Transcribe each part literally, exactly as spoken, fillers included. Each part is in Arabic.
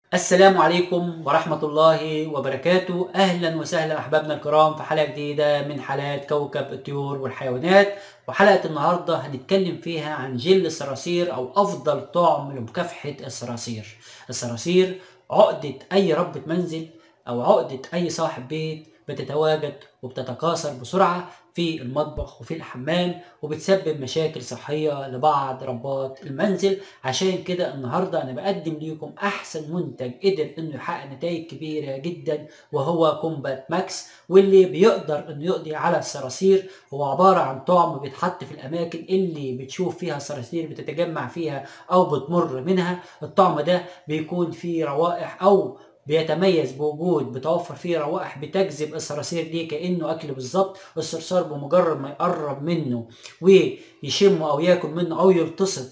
السلام عليكم ورحمة الله وبركاته. أهلا وسهلا أحبابنا الكرام في حلقة جديدة من حلقات كوكب الطيور والحيوانات. وحلقة النهاردة هنتكلم فيها عن جل الصراصير أو أفضل طعم لمكافحة الصراصير. الصراصير عقدة أي ربة منزل أو عقدة أي صاحب بيت، بتتواجد وبتتكاثر بسرعة في المطبخ وفي الحمام، وبتسبب مشاكل صحية لبعض ربات المنزل. عشان كده النهاردة أنا بقدم ليكم أحسن منتج قدر إنه يحقق نتائج كبيرة جدا، وهو كومبات ماكس، واللي بيقدر إنه يقضي على الصراصير. هو عبارة عن طعم بيتحط في الأماكن اللي بتشوف فيها الصراصير بتتجمع فيها أو بتمر منها. الطعم ده بيكون فيه روائح أو بيتميز بوجود بتوفر فيه روائح بتجذب الصراصير دي كأنه أكل بالظبط. الصرصار بمجرد ما يقرب منه ويشمه أو ياكل منه أو يلتصق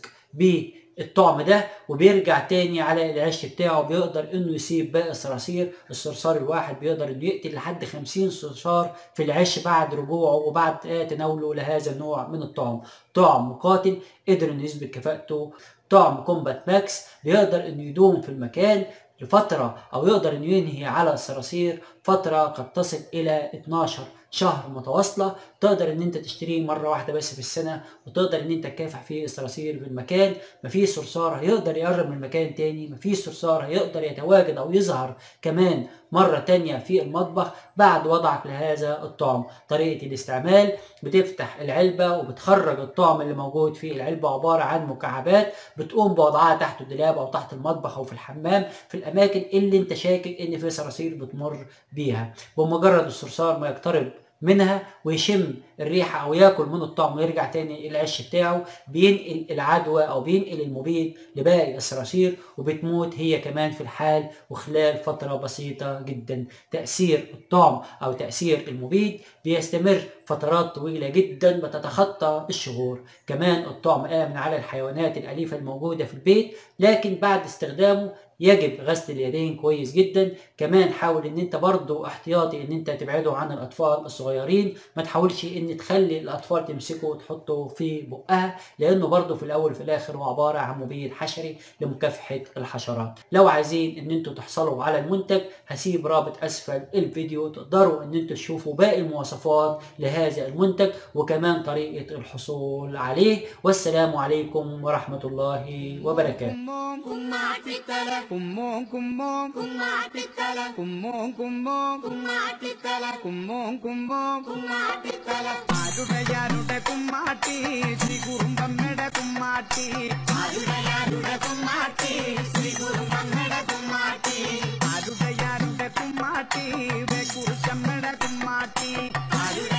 بالطعم ده وبيرجع تاني على العش بتاعه، بيقدر انه يسيب باقي الصراصير. الصرصار الواحد بيقدر انه يقتل لحد خمسين صرصار في العش بعد رجوعه وبعد تناوله لهذا النوع من الطعم. طعم قاتل قدر انه يثبت كفاءته. طعم كومبات ماكس بيقدر انه يدوم في المكان لفترة أو يقدر إنه ينهي على الصراصير فترة قد تصل إلى اتناشر شهر متواصلة. تقدر إن أنت تشتريه مرة واحدة بس في السنة، وتقدر إن أنت تكافح فيه الصراصير بالمكان. مفيش صرصار هيقدر يقرب من المكان تاني، مفيش صرصار هيقدر يتواجد أو يظهر كمان مرة تانية في المطبخ بعد وضعك لهذا الطعم. طريقة الاستعمال: بتفتح العلبة وبتخرج الطعم اللي موجود في العلبة، عبارة عن مكعبات، بتقوم بوضعها تحت الدولاب أو تحت المطبخ أو في الحمام في الأماكن اللي أنت شاكك إن في صراصير بتمر بيها. بمجرد الصرصار ما يقترب منها ويشم الريحة أو ياكل من الطعم ويرجع تاني العش بتاعه، بينقل العدوى أو بينقل المبيد لباقي الصراصير وبتموت هي كمان في الحال وخلال فترة بسيطة جدا. تأثير الطعم أو تأثير المبيد بيستمر فترات طويلة جدا بتتخطى الشهور. كمان الطعم آمن على الحيوانات الأليفة الموجودة في البيت، لكن بعد استخدامه يجب غسل اليدين كويس جدا. كمان حاول ان انت برضو احتياطي ان انت تبعده عن الاطفال الصغيرين، ما تحاولش ان تخلي الاطفال تمسكه وتحطه في بقها، لانه برضو في الاول وفي الاخر هو عباره عن مبيد حشري لمكافحه الحشرات. لو عايزين ان انتوا تحصلوا على المنتج هسيب رابط اسفل الفيديو، تقدروا ان انتوا تشوفوا باقي المواصفات لهذا المنتج وكمان طريقه الحصول عليه. والسلام عليكم ورحمه الله وبركاته. കുമ്മാട്ടിത്തല കുമ്മോം കുമ്മോം കുമ്മാട്ടിത്തല കുമ്മോം കുമ്മോം കുമ്മാട്ടിത്തല കുമ്മോം കുമ്മോം കുമ്മാട്ടിത്തല ആരുടയാരുടെ കുമ്മാട്ടി ശ്രീ കുറുമ്പമ്മയുടെ കുമ്മാട്ടി ആരുടയാരുടെ കുമ്മാട്ടി ശ്രീ കുറുമ്പമ്മയുടെ കുമ്മാട്ടി ആരുടയാരുടെ കുമ്മാട്ടി കുറുച്ചമ്മയുടെ കുമ്മാട്ടി ആരുടെ